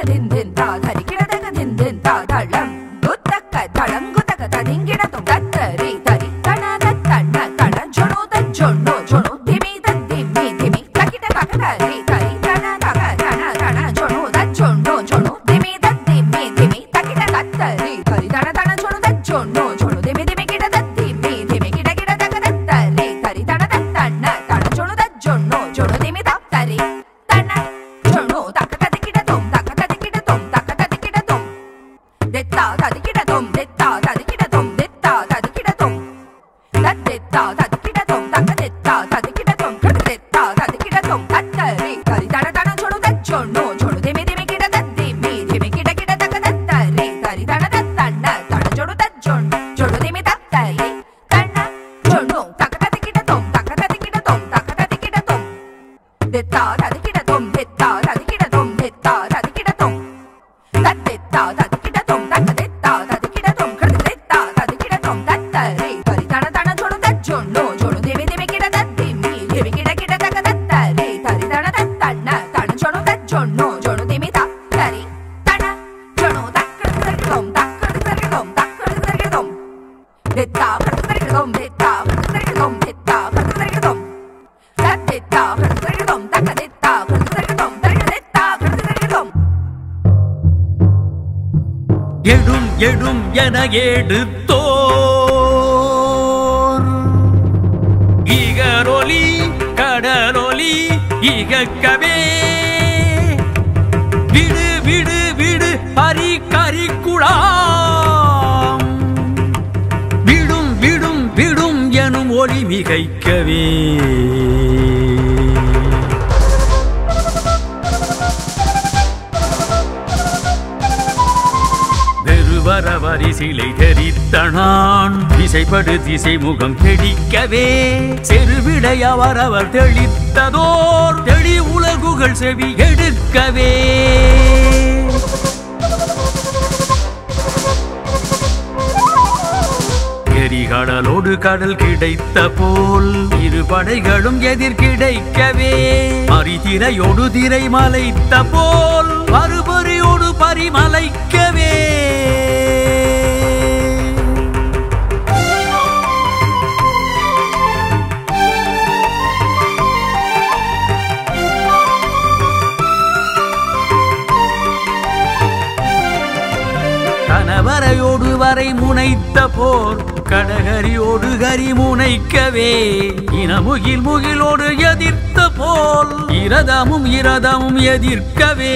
din din ta thari kida daga din din ta dalam gutaka dalam gutaka tadingida tum dattari tari tana dattana tana jono da jono jono dimi da dimi dimi takida kaka tari tari tana kaka tana tana jono da jono jono dimi da dimi dimi takida dattari tari tana tana jono da jono jono dimi dimi kida da dimi dimi kida kida daga dattari tari tana dattana tana jono da jono jono dimi da tari tana jono takata dikida tum takata dikida tum takata dikida tum detta ta dikida tum detta ta dikida tum detta ta dikida tum dat detta ta dikida tum takata detta ta dikida tum detta ta dikida tum tattari tari tana tana jono da jono jono dimi dimi kida da dimi dimi kida kida takata tari tari tana tattana tana jono da jono jono dimi tattari tana jono takata dikida tum takata dikida tum takata dikida tum detta ta dikida tum detta ta dikida tum detta ta dikida tum dat detta ta dikida tum takata detta ta dikida tum detta ta dikida tum tattari tari tana tana jono da jono jono dimi dimi kida da dimi dimi kida kida takata tari tari tana tattana tana jono da jono jono dimi tattari tana jono takata dikida tum takata dikida tum takata dikida tum detta takata dikida tum detta takata dikida tum detta takata dikida tum dat detta takata dikida tum takata detta takata dikida tum takata detta takata dikida tum எடும் எடும் என எடுத்தோர் இகரொலி கடலொலி இகக்கவே விடு விடு விடு ஹரி கரிக்குழாம் விடும் விடும் விடும் எனும் ஒளி மிகைக்கவே வரவரி சிலை தெரித்தனான் திசைப்படு திசை முகம் தெளிக்கவே செருவிடை அவரவர் தெளித்ததோர் தெளி உலகுகள் செவி எடுக்கவே எரிகடலோடு கடல் கிடைத்த போல் இரு படைகளும் எதிர் கிடைக்கவே மறிதிரையோடு திரை மலைத்த போல் மறுபறியோடு பரிமலைக்கவே கணவரையோடு வரை முனைத்த போர் கடகரியோடு கரி முனைக்கவே இனமுகில் முகிலோடு எதிர்த்த போல் இரதமும் இரதமும் எதிர்க்கவே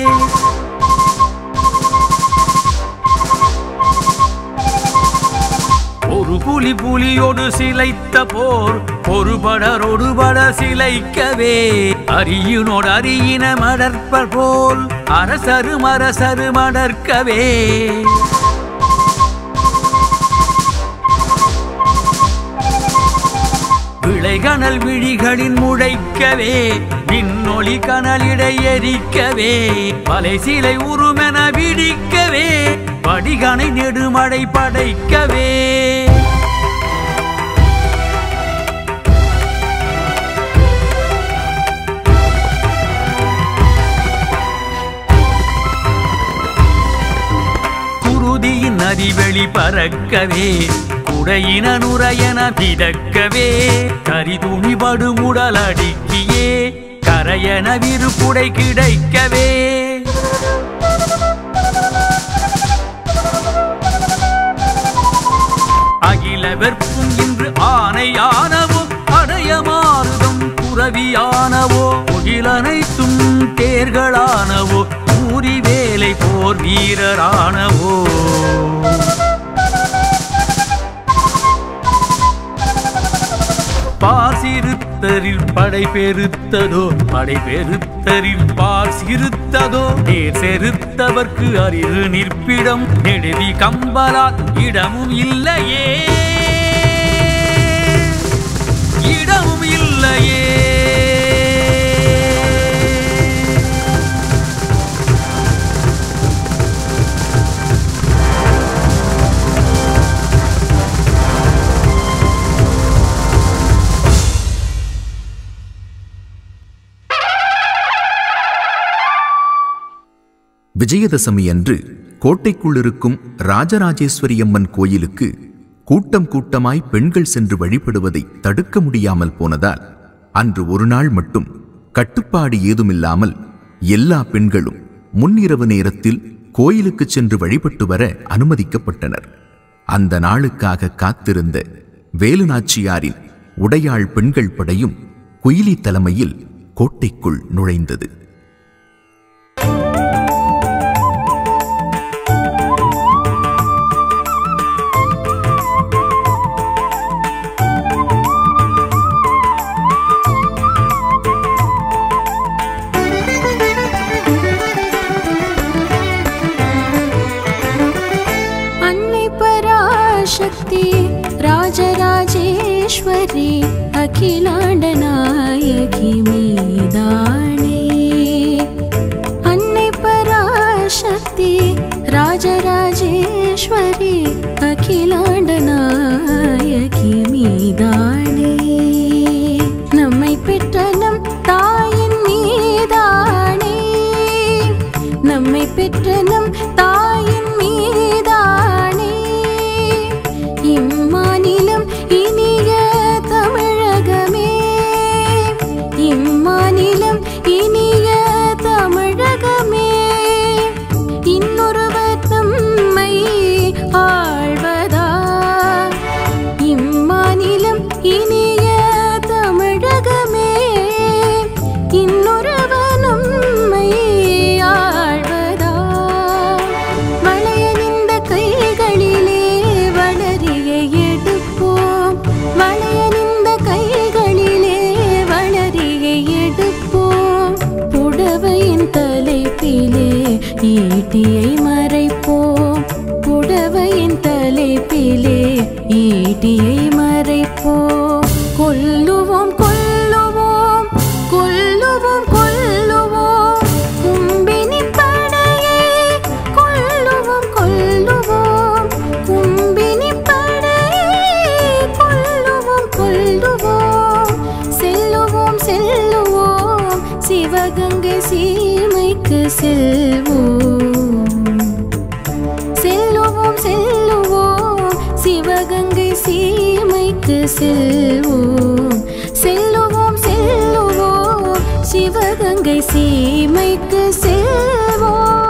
ஒரு புலி புலியோடு சிலைத்த போர் ஒரு படரோடு பட சிலைக்கவே அரியினோடு அரியின மடற்பர் போல் அரசரு மரசரு மடர்க்கவே விளைகணல் விழிகளின் முழைக்கவே விண்ணொளி கனலிடை எரிக்கவே பலை சிலை உருமென விடிக்கவே படிகனை நெடுமடை படைக்கவே குருதியின் நதிவெளி பறக்கவே குடையின நுரையன பிதக்கவே கரிதுணி படுமுடல் அடுக்கியே கரையன விருப்புடை கிடைக்கவே அகில வெற்பும் இன்று ஆணையானவோ அடையமாறுதம் புறவியானவோ முகிலனைத்தும் தேர்களானவோ ஊரி வேலை போர் வீரரானவோ பார் சிறுத்தரில் படை பெருத்ததோ படை பெருத்தரில் பார் சிறுத்ததோ நேர் செருத்தவர்க்கு அரிது நிற்பிடம் நெடுவி கம்பலால் இடமும் இல்லையே இடமும் இல்லையே விஜயதசமி அன்று கோட்டைக்குள் இருக்கும் ராஜராஜேஸ்வரி அம்மன் கோயிலுக்கு கூட்டம் கூட்டமாய் பெண்கள் சென்று வழிபடுவதை தடுக்க முடியாமல் போனதால் அன்று ஒரு நாள் மட்டும் கட்டுப்பாடு ஏதுமில்லாமல் எல்லா பெண்களும் முன்னிரவு நேரத்தில் கோயிலுக்கு சென்று வழிபட்டு வர அனுமதிக்கப்பட்டனர். அந்த நாளுக்காக காத்திருந்த வேலுநாச்சியாரின் உடையாள் பெண்கள் படையும் குயிலி தலைமையில் கோட்டைக்குள் நுழைந்தது. शक्ति राजराजेश्वरी अखिलांडनायकी मीदाणे अन्नै पराशक्ति राजराजेश्वरी अखिलांडनायकी मीदाणे நம்மை பெற்ற நம் தாயின் மீதானே நம்மை பெற்ற நம் தாயின் மீதானே இம்மாநிலம் இனிய தமிழகமே இம்மாநிலம் இனிய தமிழகமே இன்னொருவர் நம்மை ஆழ்வதா இம்மாநிலம் இனிய தமிழகமே இன்னொருவர் நம்மை ஆழ்வதா வளையணிந்த கைகளிலே வளரியை எடுப்போம் வளையணிந்த கைகளிலே வளரியை எடுப்போம் புடவையின் தலைப்பிலே ஈட்டியை மறைப்போம் புடவையின் தலைப்பிலே ஈட்டியை மறைப்போம் கொல்லுவோம் கொல்லுவோம் கொல்லுவோம் கொல்லுவோம் கும்பினி படையை கொல்லுவோம் கொல்லுவோம் கும்பினி படையை கொல்லுவோம் கொல்லுவோம் செல்லுவோம் செல்லுவோம் சிவகங்கை சீமைக்கு செல்வோம் செல்லுவோம் செல்லுவோம் சிவகங்கை சீமைக்கு செல்வோம் செல்லுவோம் செல்லுவோம் சிவகங்கை சீமைக்கு செல்வோம்.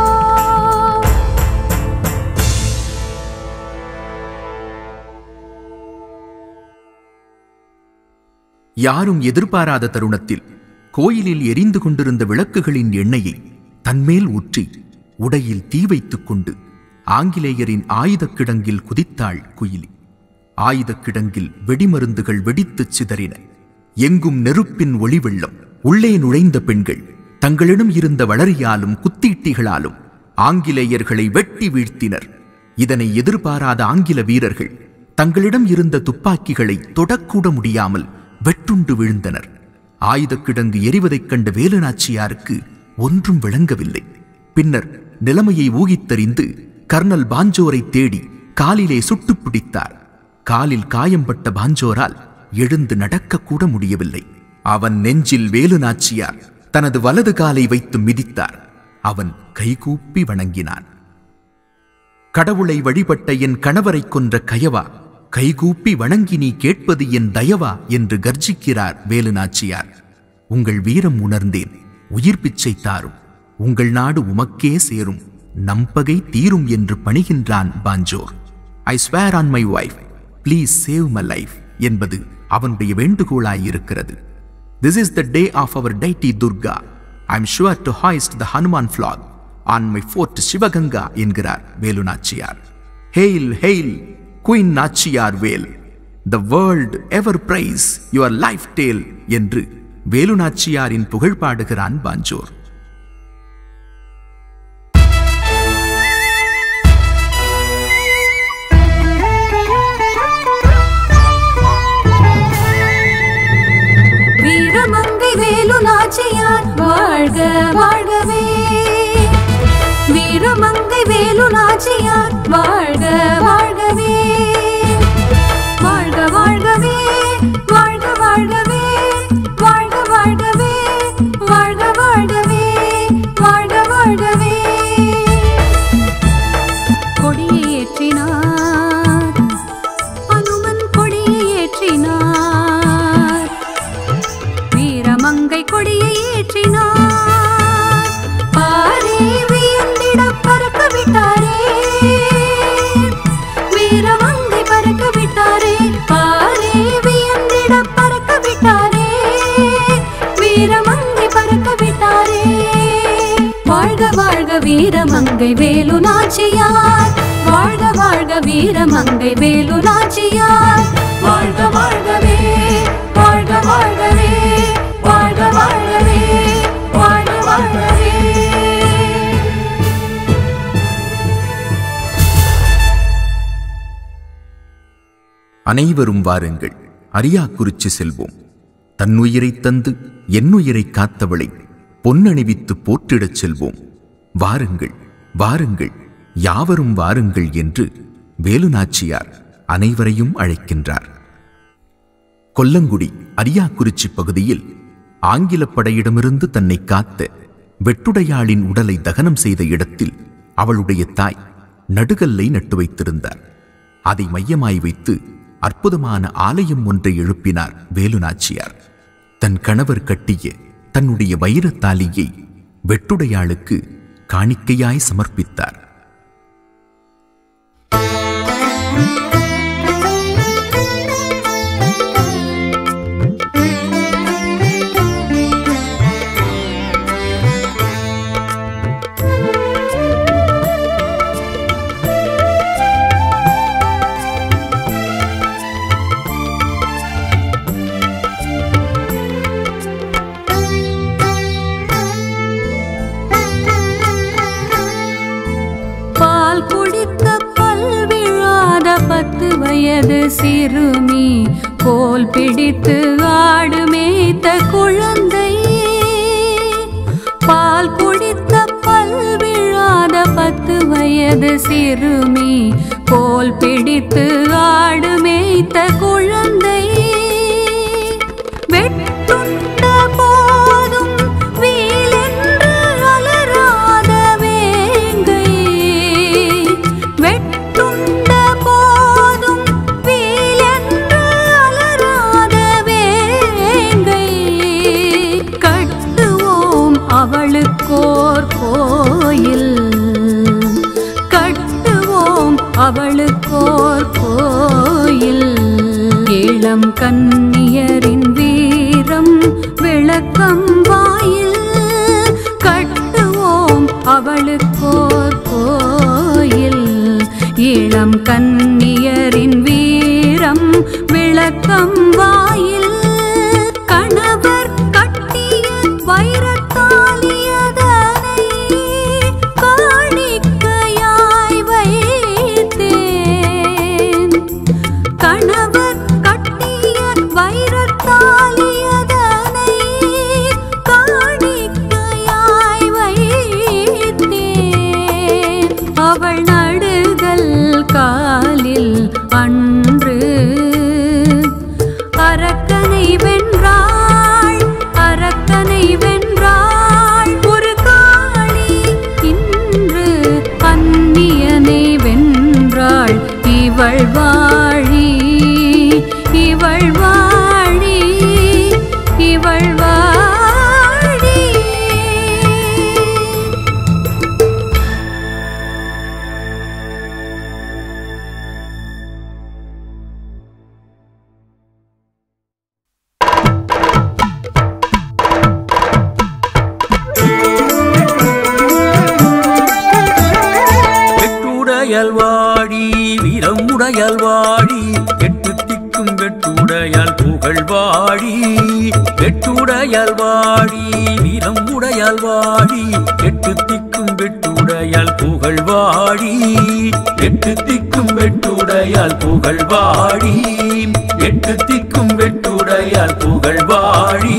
யாரும் எதிர்பாராத தருணத்தில் கோயிலில் எரிந்து கொண்டிருந்த விளக்குகளின் எண்ணெயை தன்மேல் ஊற்றி உடையில் தீ வைத்துக் கொண்டு ஆங்கிலேயரின் ஆயுதக் கிடங்கில் குதித்தாள் குயிலி. ஆயுதக் கிடங்கில் வெடிமருந்துகள் வெடித்துச் சிதறின. எங்கும் நெருப்பின் ஒளி வெள்ளம். உள்ளே நுழைந்த பெண்கள் தங்களிடம் இருந்த வளரியாலும் குத்தீட்டிகளாலும் ஆங்கிலேயர்களை வெட்டி வீழ்த்தினர். இதனை எதிர்பாராத ஆங்கில வீரர்கள் தங்களிடம் இருந்த துப்பாக்கிகளை தொடக்கூட முடியாமல் வெட்டுண்டு விழுந்தனர். ஆயுதக் கிடங்கு எரிவதைக் கண்ட வேலுநாச்சியாருக்கு ஒன்றும் விளங்கவில்லை. பின்னர் நிலைமையை ஊகித்தறிந்து கர்னல் பாஞ்சோரை தேடி காலிலே சுட்டு பிடித்தார். காலில் காயம்பட்ட பாஞ்சோரால் எழுந்து நடக்கக்கூட முடியவில்லை. அவன் நெஞ்சில் வேலுநாச்சியார் தனது வலது காலை வைத்து மிதித்தார். அவன் கைகூப்பி வணங்கினான். கடவுளை வழிபட்ட என் கணவரை கொன்ற கயவா, கைகூப்பி வணங்கி நீ கேட்பது என் தயவா என்று கர்ஜிக்கிறார் வேலுநாச்சியார். உங்கள் வீரம் உணர்ந்தேன், உயிர் பிச்சை தாரும், உங்கள் நாடு உமக்கே சேரும், நம்பகை தீரும் என்று பணிகின்றான் பாஞ்சோர். I swear on my wife, please save my life என்பது அவனுடைய வேண்டுகோளாயிருக்கிறது. This is the day of our deity Durga. I am sure to hoist the Hanuman flag on my fort Shivaganga என்கிறார் Velu Nachiyar. Hail, hail, Queen Nachiyar Vel. The world ever praise your life tale என்று வேலுநாச்சியாரின் புகழ் பாடுகிறான் பாஞ்சோர். வீரமங்கை வேலுநாச்சியார் வாழ்க வாழ்கவே, வீரமங்கை வேலுநாச்சியார் வாழ்க வாழ்கவே, வாழ்க வாழ்கவே, வாழ்க வாழ்கவே, வாழ்க வாழ்கவே, வாழ்க வாழ்கவே, வாழ்க வாழ்கவே. வாழ்க வீரமங்கை வேலு நாச்சியார் வாழ்க வாழ்க வீரமங்கை வேலு நாச்சியார் வாழ்க வாழ்கவே வாழ்க வாழ்கவே வாழ்க வாழ்கவே வாழ்க வாழ்கவே. அனைவரும் வாருங்கள், அரியாக்குறிச்சி செல்வோம். தன்னுயிரை தந்து என்னுயிரை காத்தவளை பொன்னணிவித்து போற்றிடச் செல்வோம். வாருங்கள் வாருங்கள் யாவரும் வாருங்கள் என்று வேலுநாச்சியார் அனைவரையும் அழைக்கின்றார். கொல்லங்குடி அரியாக்குறிச்சி பகுதியில் ஆங்கில படையிடமிருந்து தன்னை காத்த வெட்டுடையாளின் உடலை தகனம் செய்த இடத்தில் அவளுடைய தாய் நடுகல்லை நட்டு வைத்திருந்தார். அதை மையமாய் வைத்து அற்புதமான ஆலயம் ஒன்றை எழுப்பினார் வேலுநாச்சியார். தன் கணவர் கட்டிய தன்னுடைய வைரத்தாலியை வெட்டுடையாளுக்கு காணிக்கையாய் சமர்ப்பித்தார். வயது சிறுமி கோல் பிடித்து ஆடு மேய்த்த குழந்தை பால் குடித்த பல் விழாத பத்து வயது சிறுமி கோல் பிடித்து ஆடு மேய்த்த குழந்தை வெட்டுண்ட போதும் வீலென்று அலராத வேங்கை வெட்டுண்ட அவளுக்கோர் கோயில் கட்டுவோம் அவளுக்கோர் கோயில் இளம் கன்னியரின் வீரம் விளக்கம் வாயில் கட்டுவோம் அவளுக்கோர் கோயில் இளம் கன்னியரின் வீரம் விளக்கம் வாயில் கணவர் கட்டிய வைரத்தாலியதனை காணிக்கையாய் வைத்தேன் கணவர் கட்டிய வைரத்தாலியதனை காணிக்கையாய் வைத்தேன் அவள் நடுகள் காலில் அன்று அரக்கனை வென்றாள் அரக்கனை வென்றாள் ஒரு காளி இன்று அந்நியனை வென்றாள் இவள் வாழி இவள் வாழி இவள் வாழி. வெட்டுடையாள்வாடி வீரம் உடையாள்வாடி எட்டு திக்கும் வெட்டுடையாள் புகழ்வாடி வெட்டுடையாள்வாடி வீரம் உடையாள்வாடி எட்டு திக்கும் வெட்டுடையாள் புகழ்வாடி எட்டு திக்கும் வெட்டுடையாள் புகழ்வாடி எட்டு திக்கும் வெட்டுடையாள் புகழ்வாடி.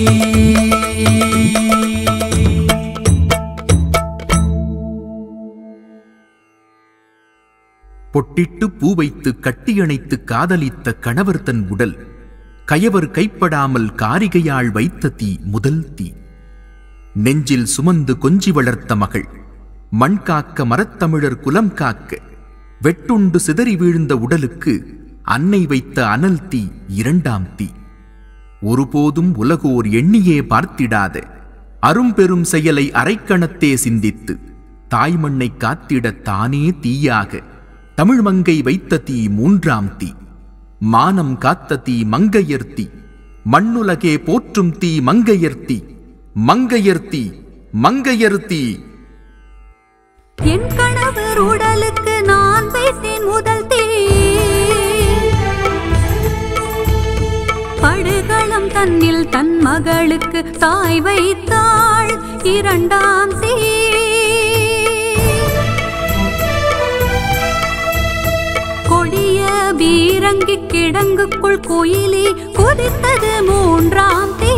பொட்டிட்டு பூ வைத்து கட்டியணைத்து காதலித்த கணவர் தன் உடல் கயவர் கைப்படாமல் காரிகையாள் வைத்த தீ முதல் தீ. நெஞ்சில் சுமந்து கொஞ்சி வளர்த்த மகள் மண் காக்க மரத்தமிழர் குலம் காக்க வெட்டுண்டு சிதறி வீழ்ந்த உடலுக்கு அன்னை வைத்த அனல் தீ இரண்டாம் தீ. ஒருபோதும் உலகோர் எண்ணியே பார்த்திடாத அரும்பெரும் செயலை அரைக்கணத்தே சிந்தித்து தாய்மண்ணை காத்திட தானே தீயாக தமிழ் மங்கை வைத்த தீ மூன்றாம் தீ. மானம் காத்த தீ மங்கையர்த்தி மண்ணுலகே போற்றும் தீ மங்கையர்த்தி மங்கையர்த்தி மங்கையர்த்தி என் கணவர் உடலுக்கு நான் வைத்தேன் முதல் தீ. படுகளம் தன்னில் தன் மகளுக்கு தாய் வைத்தாள் இரண்டாம் தீ. கொடிய பீரங்கி கிடங்குக்குள் கோயிலே கொதித்தது மூன்றாம் தீ.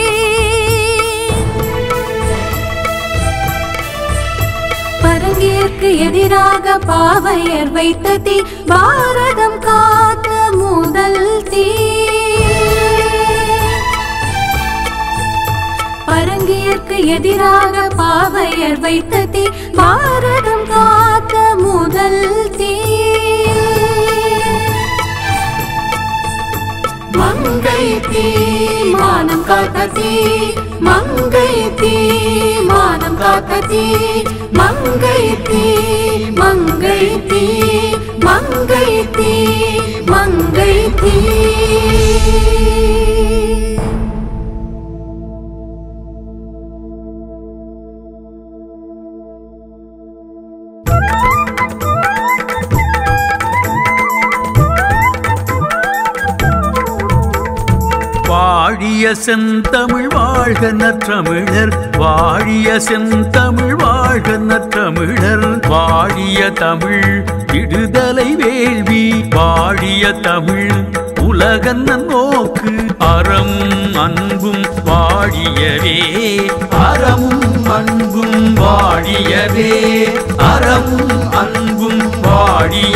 பரங்கியர்க்கு எதிராக பாவையர் வைத்த தீ பாரதம் காத்த முதல் தீ. பரங்கியர்க்கு எதிராக பாவையர் வைத்த தீ பாரதம் காத்த முதல் தீ. மங்கை தீ மானம் காத்த தீ. மங்கை தீ மானம் காத்த தீ. மங்கை தீ மங்கை தீ மங்கை தீ மங்கை தீ. வாழிய செந்தமிழ் வாழ்க நற்றமிழர். வாழிய செந்தமிழ் வாழ்க நற்றமிழர். வாழிய தமிழ் விடுதலை வேள்வி. வாழிய தமிழ் உலகன் நோக்கு. அறம் அன்பும் வாழியவே. அறமும் அன்பும் வாழியவே. அறமும் அன்பும் வாழிய